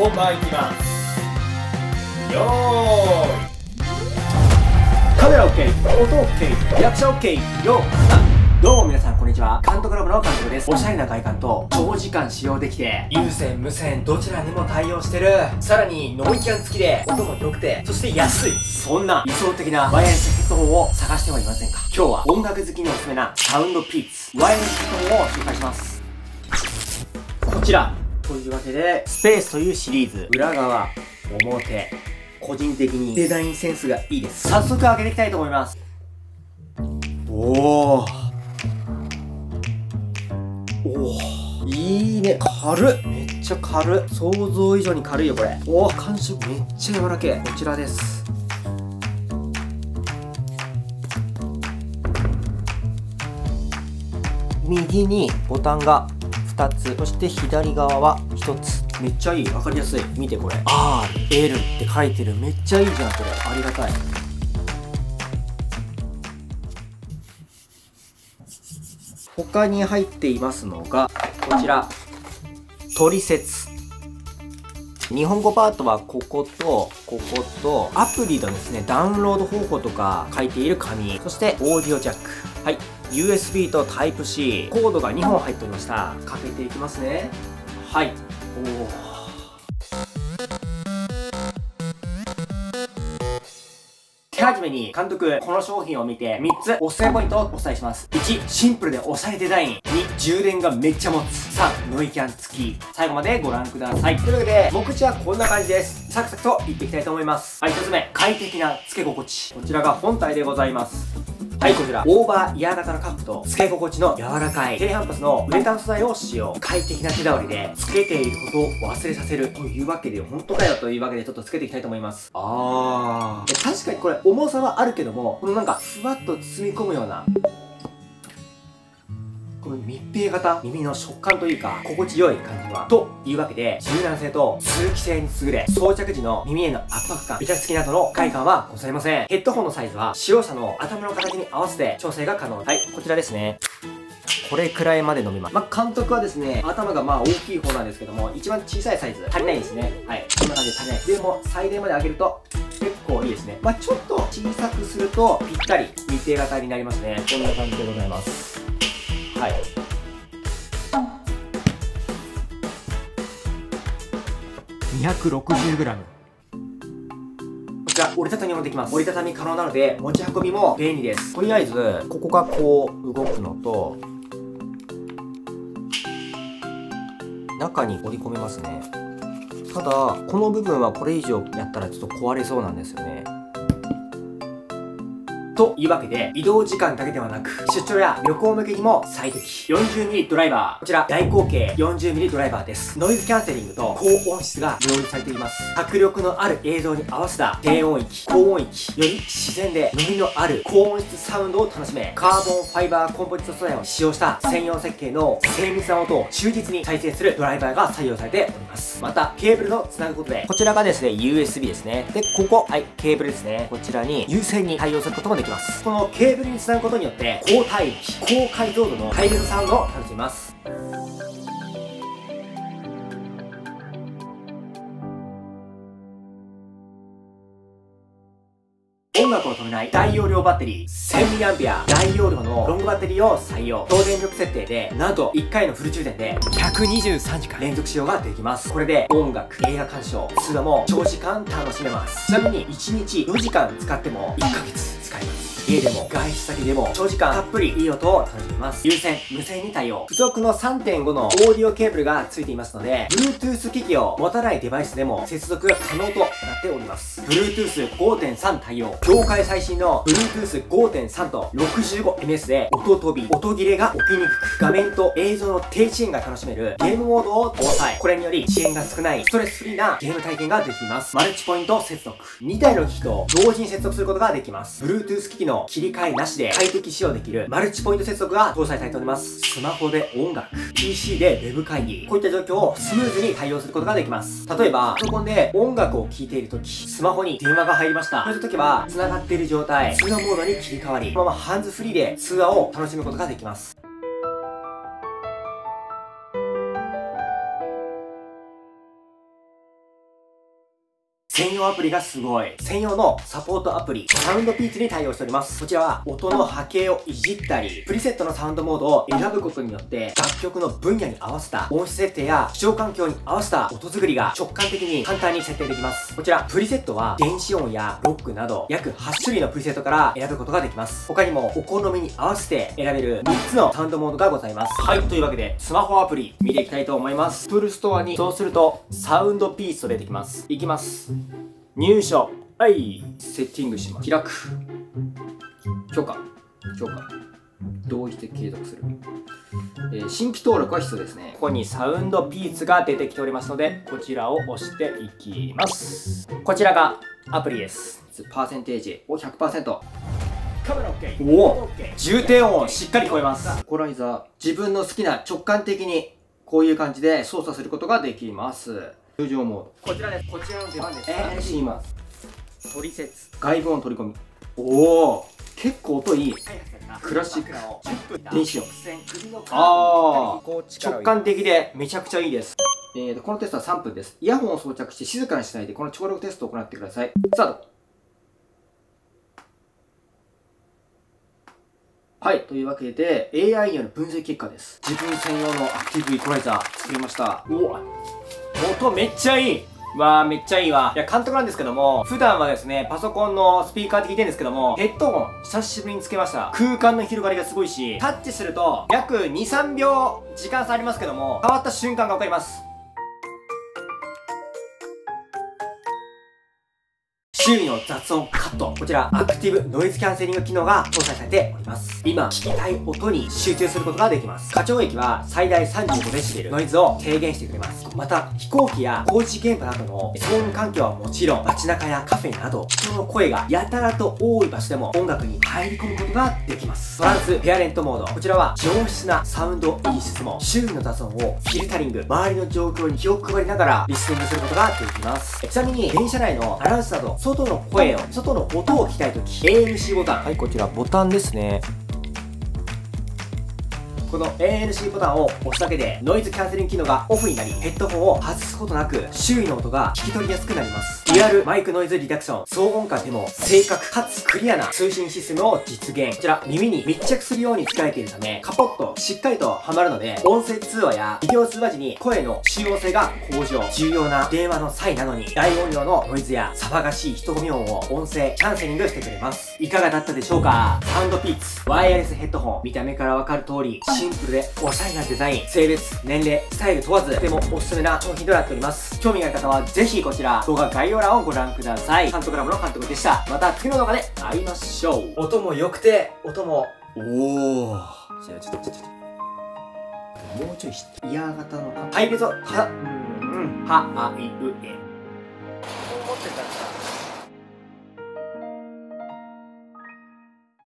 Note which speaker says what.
Speaker 1: 本番いきます。よーい。カメラ OK、音 OK、役者 OK、よー。どうも皆さんこんにちは。監督ラボの監督です。おしゃれな外観と長時間使用できて、有線、無線どちらにも対応してる。さらにノイキャン付きで音も良くて、そして安い。そんな理想的なワイヤレスヘッドホンを探してはいませんか？今日は音楽好きにおすすめなサウンドピーツワイヤレスヘッドホンを紹介します。こちらというわけで、スペースというシリーズ、裏側、表、個人的にデザインセンスがいいです。早速開けていきたいと思います。おー。おー。いいね。軽っ。めっちゃ軽っ。想像以上に軽いよ、これ。おー、感触めっちゃ柔らけえ。こちらです。右にボタンが2つ、そして左側は1つ。めっちゃいい。わかりやすい。見てこれ。R、L って書いてる。めっちゃいいじゃん、これ。ありがたい。他に入っていますのが、こちら。トリセツ。日本語パートはここと、ここと、アプリのですね、ダウンロード方法とか書いている紙。そして、オーディオジャック。はい。USB と Type-C。コードが2本入っておりました。かけていきますね。はい。おー。手始めに監督、この商品を見て3つおすすめポイントをお伝えします。1、シンプルでおしゃれデザイン。2、充電がめっちゃ持つ。3、ノイキャン付き。最後までご覧ください。というわけで、目次はこんな感じです。サクサクといっていきたいと思います。はい、1つ目、快適な付け心地。こちらが本体でございます。はい、こちら、オーバーイヤー型のカップと、付け心地の柔らかい低反発のウレタン素材を使用。快適な手触りで、付けていることを忘れさせる。というわけで、本当かよというわけで、ちょっと付けていきたいと思います。確かにこれ、重さはあるけども、このなんか、ふわっと包み込むような、この密閉型、耳の食感というか、心地よい感じは。というわけで、柔軟性と通気性に優れ、装着時の耳への圧迫感、ベタつきなどの不快感はございません。ヘッドホンのサイズは、使用者の頭の形に合わせて調整が可能。はい、こちらですね。これくらいまで伸びます。監督はですね、頭が大きい方なんですけども、一番小さいサイズ、足りないですね。はい、こんな感じで足りないです。でも、最大まで上げると、結構いいですね。ちょっと小さくすると、ぴったり密閉型になりますね。こんな感じでございます。はい。260g。こちら、折りたたみもできます。折りたたみ可能なので、持ち運びも便利です。とりあえず、ここがこう、動くのと、中に折り込めますね。ただ、この部分はこれ以上やったらちょっと壊れそうなんですよね。というわけで、移動時間だけではなく、出張や旅行向けにも最適。40mm ドライバー。こちら、大口径 40mm ドライバーです。ノイズキャンセリングと高音質が両立されています。迫力のある映像に合わせた低音域、高音域、より自然で伸びのある高音質サウンドを楽しめ、カーボンファイバーコンポジット素材を使用した専用設計の精密な音を忠実に再生するドライバーが採用されております。また、ケーブルをつなぐことで、こちらがですね、USB ですね。で、ここ、はい、ケーブルですね。こちらに有線に対応することもできます。このケーブルにつなぐことによって、高帯域、高解像度のハイレゾサウンドを楽しみます。音楽を止めない大容量バッテリー 1000mAh 大容量のロングバッテリーを採用。高電力設定で、なんと1回のフル充電で123時間連続使用ができます。これで音楽、映画鑑賞、通話も長時間楽しめます。ちなみに1日4時間使っても1ヶ月使えます。家でも外出先でも長時間たっぷりいい音を楽しめます。有線、無線に対応。付属の 3.5 のオーディオケーブルが付いていますので、Bluetooth 機器を持たないデバイスでも接続が可能となっております。Bluetooth 5.3 対応。業界最新の Bluetooth 5.3 と 65ms で音飛び、音切れが起きにくく、画面と映像の低遅延が楽しめるゲームモードを搭載。これにより遅延が少ないストレスフリーなゲーム体験ができます。マルチポイント接続。2台の機器と同時に接続することができます。Bluetooth 機器の切り替えなしで快適使用できるマルチポイント接続が搭載されております。スマホで音楽、PC でウェブ会議、こういった状況をスムーズに対応することができます。例えば、パソコンで音楽を聴いているとき、スマホに電話が入りました。そういう時は、繋がっている状態、通話モードに切り替わり、このままハンズフリーで通話を楽しむことができます。 専用アプリがすごい。専用のサポートアプリ、サウンドピーツに対応しております。こちらは音の波形をいじったり、プリセットのサウンドモードを選ぶことによって、楽曲の分野に合わせた音質設定や視聴環境に合わせた音作りが直感的に簡単に設定できます。こちら、プリセットは電子音やロックなど、約8種類のプリセットから選ぶことができます。他にも、お好みに合わせて選べる3つのサウンドモードがございます。はい、というわけで、スマホアプリ見ていきたいと思います。Apple Store に、そうすると、サウンドピースと出てきます。いきます。入手。はい。セッティングします。開く。許可。同意して継続する。新規登録は必要ですね。ここにサウンドピーツが出てきておりますので、こちらを押していきます。こちらがアプリです。パーセンテージを 100%。カメラ OK。おお、重低音しっかり聞こえます。イコライザー。自分の好きな直感的にこういう感じで操作することができます。通常モード。こちらです。こちらの出番です。します。取説。外部音取り込み。おお、結構音いい。クラシック。電子音。ああ、直感的でめちゃくちゃいいです。このテストは3分です。イヤホンを装着して静かにしないでこの聴力テストを行ってください。スタート。はい。というわけで、AI による分析結果です。自分専用のアクティブイコライザー作りました。うわ、音めっちゃいい。わー、めっちゃいいわ。いや、監督なんですけども、普段はですね、パソコンのスピーカーで聞いてるんですけども、ヘッドホン、久しぶりにつけました。空間の広がりがすごいし、タッチすると、約2、3秒、時間差ありますけども、変わった瞬間がわかります。周囲の雑音カット。こちら、アクティブノイズキャンセリング機能が搭載されております。今、聞きたい音に集中することができます。過聴域は最大35デシベル、ノイズを軽減してくれます。また、飛行機や工事現場などの騒音環境はもちろん、街中やカフェなど、人の声がやたらと多い場所でも音楽に入り込むことができます。トランスペアレントモード。こちらは上質なサウンド演出も、周囲の雑音をフィルタリング、周りの状況に気を配りながらリスニングすることができます。ちなみに、電車内のアナウンスなど、外の声を、外の音を聞きたいとき、ANC ボタン。はい、こちらボタンですね。この ANC ボタンを押すだけでノイズキャンセリング機能がオフになり、ヘッドホンを外すことなく周囲の音が聞き取りやすくなります。リアルマイクノイズリダクション、騒音感でも正確かつクリアな通信システムを実現。こちら耳に密着するように使えているため、カポッとしっかりとはまるので、音声通話やビデオ通話時に声の集音性が向上。重要な電話の際なのに大音量のノイズや騒がしい人混み音を音声キャンセリングしてくれます。いかがだったでしょうか？サウンドピーツワイヤレスヘッドホン、見た目からわかる通りシンプルでおしゃれなデザイン、性別、年齢、スタイル問わずとてもおすすめな商品となっております。興味がある方はぜひこちら動画概要欄をご覧ください。監督ラボの監督でした。また次の動画で会いましょう。音も良くて、音もおー、じゃあちょっともうちょいイヤー型のハイレゾはあいうえ、こう持ってたらさ